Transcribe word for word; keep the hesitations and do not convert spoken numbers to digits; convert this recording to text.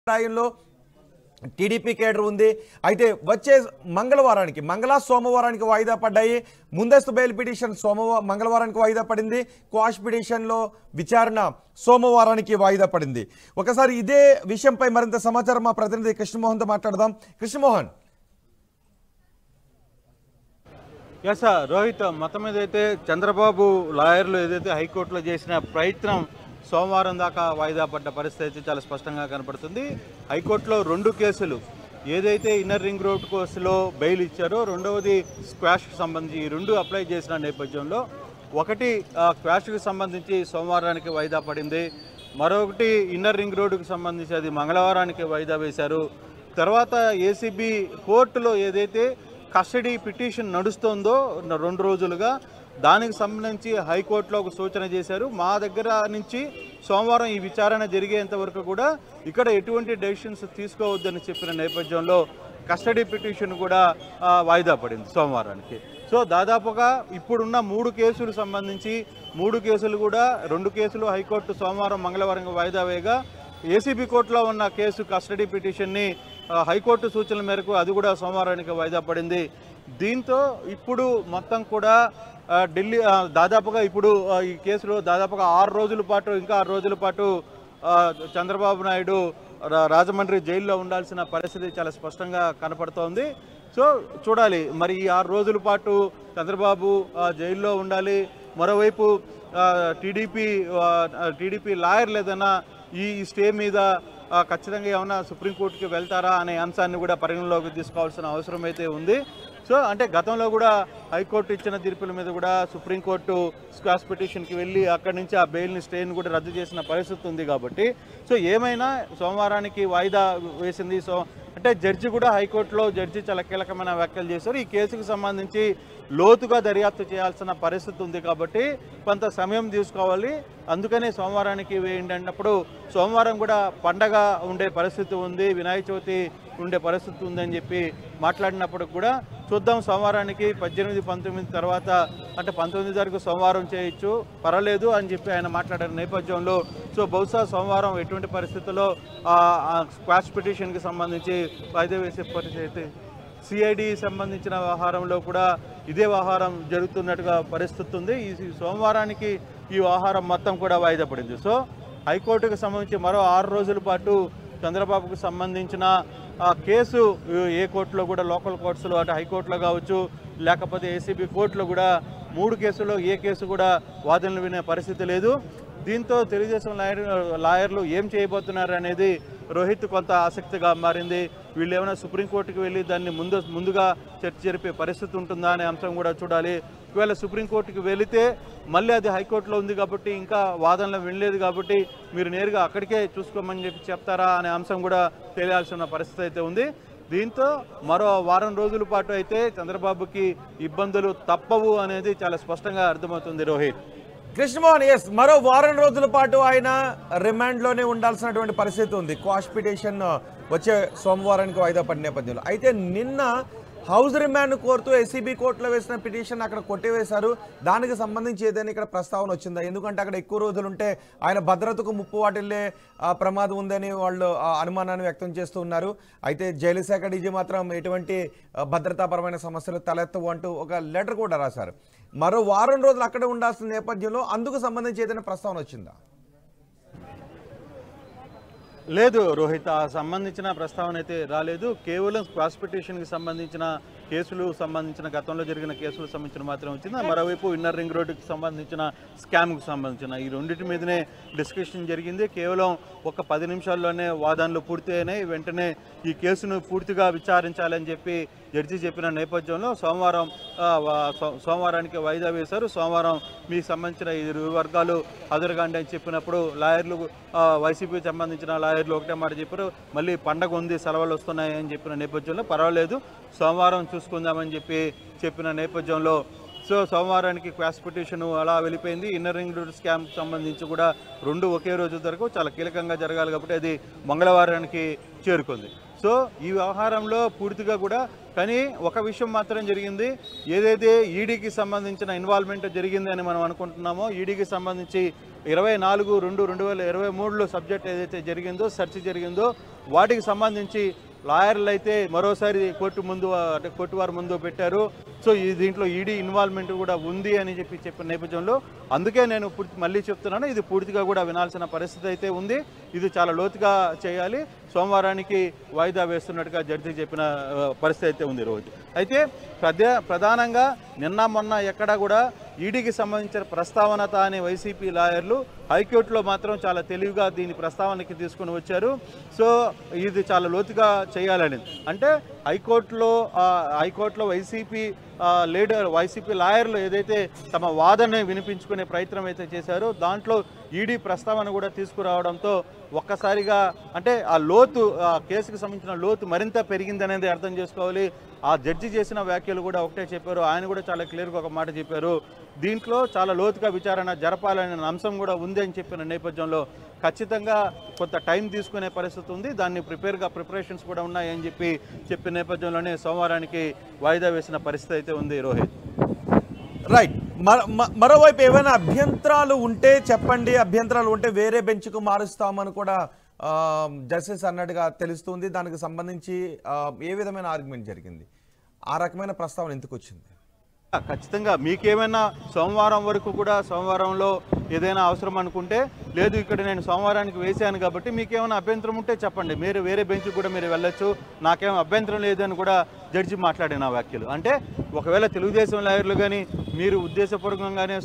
స్థాయిలో TDP cadre ఉంది. అయితే వచ్చే మంగళవారానికి మంగళ సోమవారానికి వాయిదా పడ్డాయి. ముందస్తు బెయిల్ పిటిషన్ సోమవారం మంగళవారానికి వాయిదా పడింది. క్వాష్ పిటిషన్లో విచారణ సోమవారానికి వాయిదా పడింది. ఒకసారి ఇదే విషయంపై మరింత సమాచారం మా ప్రతినిధి కృష్ణమోహన్తో మాట్లాడదాం. కృష్ణమోహన్. ఎస్ రోహిత్, మొత్తం మీద అయితే చంద్రబాబు లాయర్లు ఏదైతే హైకోర్టులో చేసిన ప్రయత్నం సోమవారం దాకా వాయిదా పడ్డ పరిస్థితి అయితే చాలా స్పష్టంగా కనపడుతుంది. హైకోర్టులో రెండు కేసులు ఏదైతే ఇన్నర్ రింగ్ రోడ్ కేసులో బెయిల్ ఇచ్చారో, రెండవది స్క్వాష్కి సంబంధించి ఈ రెండు అప్లై చేసిన నేపథ్యంలో ఒకటి స్క్వాష్కి సంబంధించి సోమవారానికి వాయిదా పడింది, మరొకటి ఇన్నర్ రింగ్ రోడ్డుకి సంబంధించి అది మంగళవారానికి వాయిదా వేశారు. తర్వాత ఏసీబీ కోర్టులో ఏదైతే కస్టడీ పిటిషన్ నడుస్తుందో రెండు రోజులుగా దానికి సంబంధించి హైకోర్టులో ఒక సూచన చేశారు. మా దగ్గర నుంచి సోమవారం ఈ విచారణ జరిగేంత వరకు కూడా ఇక్కడ ఎటువంటి డెసిషన్స్ తీసుకోవద్దని చెప్పిన నేపథ్యంలో కస్టడీ పిటిషన్ కూడా వాయిదా పడింది సోమవారానికి. సో దాదాపుగా ఇప్పుడున్న మూడు కేసులు సంబంధించి మూడు కేసులు కూడా రెండు కేసులు హైకోర్టు సోమవారం మంగళవారం వాయిదా వేయగా, ఏసీబీ కోర్టులో ఉన్న కేసు కస్టడీ పిటిషన్ని హైకోర్టు సూచనల మేరకు అది కూడా సోమవారానికి వాయిదా పడింది. దీంతో ఇప్పుడు మొత్తం కూడా ఢిల్లీ దాదాపుగా ఇప్పుడు ఈ కేసులో దాదాపుగా ఆరు రోజుల పాటు ఇంకా ఆరు రోజుల పాటు చంద్రబాబు నాయుడు రాజమండ్రి జైల్లో ఉండాల్సిన పరిస్థితి చాలా స్పష్టంగా కనపడుతోంది. సో చూడాలి మరి ఈ ఆరు రోజుల పాటు చంద్రబాబు జైల్లో ఉండాలి. మరోవైపు టీడీపీ టీడీపీ లాయర్లు ఏదైనా ఈ స్టే మీద ఖచ్చితంగా ఏమైనా సుప్రీంకోర్టుకి వెళ్తారా అనే అంశాన్ని కూడా పరిగణలోకి తీసుకోవాల్సిన అవసరం అయితే ఉంది. సో అంటే గతంలో కూడా హైకోర్టు ఇచ్చిన తీర్పుల మీద కూడా సుప్రీంకోర్టు స్క్వాష్ పిటిషన్కి వెళ్ళి అక్కడి నుంచి ఆ బెయిల్ని స్టేని కూడా రద్దు చేసిన పరిస్థితి ఉంది. కాబట్టి సో ఏమైనా సోమవారానికి వాయిదా వేసింది. సో అంటే జడ్జి కూడా హైకోర్టులో జడ్జి చాలా కీలకమైన వ్యాఖ్యలు చేశారు. ఈ కేసుకు సంబంధించి లోతుగా దర్యాప్తు చేయాల్సిన పరిస్థితి ఉంది కాబట్టి కొంత సమయం తీసుకోవాలి, అందుకనే సోమవారానికి వేయండి అన్నప్పుడు సోమవారం కూడా పండగ ఉండే పరిస్థితి ఉంది, వినాయక చవితి ఉండే పరిస్థితి ఉందని చెప్పి మాట్లాడినప్పుడు కూడా చూద్దాం. సోమవారానికి పద్దెనిమిది పంతొమ్మిది తర్వాత అంటే పంతొమ్మిది తారీఖు సోమవారం చేయొచ్చు పర్వాలేదు అని చెప్పి ఆయన మాట్లాడిన నేపథ్యంలో సో బహుశా సోమవారం ఎటువంటి పరిస్థితుల్లో స్క్వాష్ పిటిషన్కి సంబంధించి వాయిదా వేసే పరిస్థితి, సిఐడి సంబంధించిన వ్యవహారంలో కూడా ఇదే వ్యవహారం జరుగుతున్నట్టుగా పరిస్థితి ఉంది. ఈ సోమవారానికి ఈ వ్యవహారం మొత్తం కూడా వాయిదా పడింది. సో హైకోర్టుకు సంబంధించి మరో ఆరు రోజుల పాటు చంద్రబాబుకు సంబంధించిన కేసు ఏ కోర్టులో కూడా లోకల్ కోర్ట్స్లో అటు హైకోర్టులో కావచ్చు లేకపోతే ఏసీబీ కోర్టులో కూడా మూడు కేసుల్లో ఏ కేసు కూడా వాదనలు వినే పరిస్థితి లేదు. దీంతో తెలుగుదేశం లాయర్ లాయర్లు ఏం చేయబోతున్నారు అనేది రోహిత్ కొంత ఆసక్తిగా మారింది. వీళ్ళు ఏమైనా సుప్రీంకోర్టుకి వెళ్ళి దాన్ని ముందు ముందుగా చర్చ జరిపే పరిస్థితి ఉంటుందా అనే అంశం కూడా చూడాలి. ఒకవేళ సుప్రీంకోర్టుకి వెళితే మళ్ళీ అది హైకోర్టులో ఉంది కాబట్టి ఇంకా వాదనలు వినలేదు కాబట్టి మీరు నేరుగా అక్కడికే చూసుకోమని చెప్పి చెప్తారా అనే అంశం కూడా తెలియాల్సిన పరిస్థితి అయితే ఉంది. దీంతో మరో వారం రోజుల పాటు అయితే చంద్రబాబుకి ఇబ్బందులు తప్పవు అనేది చాలా స్పష్టంగా అర్థమవుతుంది. రోహిత్. కృష్ణమోహన్, ఎస్, మరో వారం రోజుల పాటు ఆయన రిమాండ్లోనే ఉండాల్సినటువంటి పరిస్థితి ఉంది. క్వాష్ పిటిషన్ వచ్చే సోమవారానికి వాయిదా పడిన నేపథ్యంలో అయితే నిన్న హౌస్ రిమాండ్ కోరుతూ ఎస్సీబీ కోర్టులో వేసిన పిటిషన్ అక్కడ కొట్టివేశారు. దానికి సంబంధించి ఏదైనా ఇక్కడ ప్రస్తావన వచ్చిందా? ఎందుకంటే అక్కడ ఎక్కువ రోజులు ఉంటే ఆయన భద్రతకు ముప్పు వాటిల్లే ప్రమాదం ఉందని వాళ్ళు అనుమానాన్ని వ్యక్తం చేస్తూ ఉన్నారు. అయితే జైలు శాఖ డీజీ మాత్రం ఎటువంటి భద్రతాపరమైన సమస్యలు తలెత్తవు అంటూ ఒక లెటర్ కూడా రాశారు. మరో వారం రోజులు అక్కడే ఉండాల్సిన నేపథ్యంలో అందుకు సంబంధించి ఏదైనా ప్రస్తావన వచ్చిందా? లేదు రోహిత్, ఆ సంబంధించిన ప్రస్తావన అయితే రాలేదు. కేవలం క్వాష్ పిటిషన్కి సంబంధించిన కేసులు సంబంధించిన గతంలో జరిగిన కేసులకు సంబంధించిన మాత్రం వచ్చింది. మరోవైపు ఇన్నర్ రింగ్ రోడ్డుకి సంబంధించిన స్కామ్కి సంబంధించిన ఈ రెండింటి మీదనే డిస్కషన్ జరిగింది. కేవలం ఒక పది నిమిషాల్లోనే వాదనలు పూర్తయినాయి. వెంటనే ఈ కేసును పూర్తిగా విచారించాలని చెప్పి జడ్జి చెప్పిన నేపథ్యంలో సోమవారం సోమవారానికి వాయిదా వేశారు. సోమవారం మీకు సంబంధించిన ఇరు వర్గాలు హాజరుగాండి అని చెప్పినప్పుడు లాయర్లు వైసీపీకి సంబంధించిన లాయర్లు ఒకటే మాట చెప్పారు, మళ్ళీ పండగ ఉంది సెలవులు వస్తున్నాయి అని చెప్పిన నేపథ్యంలో పర్వాలేదు సోమవారం చూసుకుందామని చెప్పి చెప్పిన నేపథ్యంలో సో సోమవారానికి క్వాష్ పిటిషన్ అలా వెళ్ళిపోయింది. ఇన్నర్ రింగ్ రోడ్ స్కామ్కి సంబంధించి కూడా రెండు ఒకే రోజు వరకు చాలా కీలకంగా జరగాలి కాబట్టి అది మంగళవారానికి చేరుకుంది. సో ఈ వ్యవహారంలో పూర్తిగా కూడా కానీ ఒక విషయం మాత్రం జరిగింది, ఏదైతే ఈడీకి సంబంధించిన ఇన్వాల్వ్మెంట్ జరిగింది అని మనం అనుకుంటున్నామో ఈడీకి సంబంధించి ఇరవై నాలుగు రెండు రెండు వేల ఇరవై మూడులో సబ్జెక్ట్ ఏదైతే జరిగిందో సెర్చ్ జరిగిందో వాటికి సంబంధించి లాయర్లు అయితే మరోసారి కోర్టు ముందు అంటే కోర్టు వారి ముందు పెట్టారు. సో ఈ దీంట్లో ఈడీ ఇన్వాల్వ్మెంట్ కూడా ఉంది అని చెప్పి చెప్పిన నేపథ్యంలో అందుకే నేను పూర్తి మళ్ళీ చెప్తున్నాను, ఇది పూర్తిగా కూడా వినాల్సిన పరిస్థితి అయితే ఉంది. ఇది చాలా లోతుగా చేయాలి. సోమవారానికి వాయిదా వేస్తున్నట్టుగా జడ్జి చెప్పిన పరిస్థితి అయితే ఉంది రోజు. అయితే ప్రధా ప్రధానంగా నిన్న మొన్న ఎక్కడా కూడా ఈడీకి సంబంధించిన ప్రస్తావనత అనే వైసీపీ లాయర్లు హైకోర్టులో మాత్రం చాలా తెలివిగా దీని ప్రస్తావనకి తీసుకుని వచ్చారు. సో ఇది చాలా లోతుగా చేయాలని అంటే హైకోర్టులో హైకోర్టులో వైసీపీ లీడర్ వైసీపీ లాయర్లు ఏదైతే తమ వాదనని వినిపించుకునే ప్రయత్నం అయితే చేశారో దాంట్లో ఈడీ ప్రస్తావన కూడా తీసుకురావడంతో ఒక్కసారిగా అంటే ఆ లోతు ఆ కేసుకు సంబంధించిన లోతు మరింత పెరిగిందనేది అర్థం చేసుకోవాలి. ఆ జడ్జి చేసిన వ్యాఖ్యలు కూడా ఒకటే చెప్పారు. ఆయన కూడా చాలా క్లియర్గా ఒక మాట చెప్పారు, దీంట్లో చాలా లోతుగా విచారణ జరపాలనే అంశం కూడా ఉంది అని చెప్పిన నేపథ్యంలో ఖచ్చితంగా కొంత టైం తీసుకునే పరిస్థితి ఉంది. దాన్ని ప్రిపేర్గా ప్రిపరేషన్స్ కూడా ఉన్నాయని చెప్పి చెప్పిన నేపథ్యంలోనే సోమవారానికి వాయిదా వేసిన పరిస్థితి అయితే ఉంది. రోహిత్ రైట్. మరోవైపు ఏమైనా అభ్యంతరాలు ఉంటే చెప్పండి, అభ్యంతరాలు ఉంటే వేరే బెంచ్కు మారుస్తామని కూడా జస్టిస్ అన్నట్టుగా తెలుస్తుంది. దానికి సంబంధించి ఏ విధమైన ఆర్గ్యుమెంట్ జరిగింది, ఆ రకమైన ప్రస్తావన ఎందుకు వచ్చింది? ఖచ్చితంగా మీకేమైనా సోమవారం వరకు కూడా సోమవారంలో ఏదైనా అవసరం అనుకుంటే లేదు ఇక్కడ నేను సోమవారానికి వేసాను కాబట్టి మీకేమైనా అభ్యంతరం ఉంటే చెప్పండి, మీరు వేరే బెంచ్కి కూడా మీరు వెళ్ళొచ్చు, నాకేం అభ్యంతరం లేదు అని కూడా జడ్జి మాట్లాడిన వ్యాఖ్యలు. అంటే ఒకవేళ తెలుగుదేశం లాయర్లు కానీ మీరు ఉద్దేశపూర్వకంగానే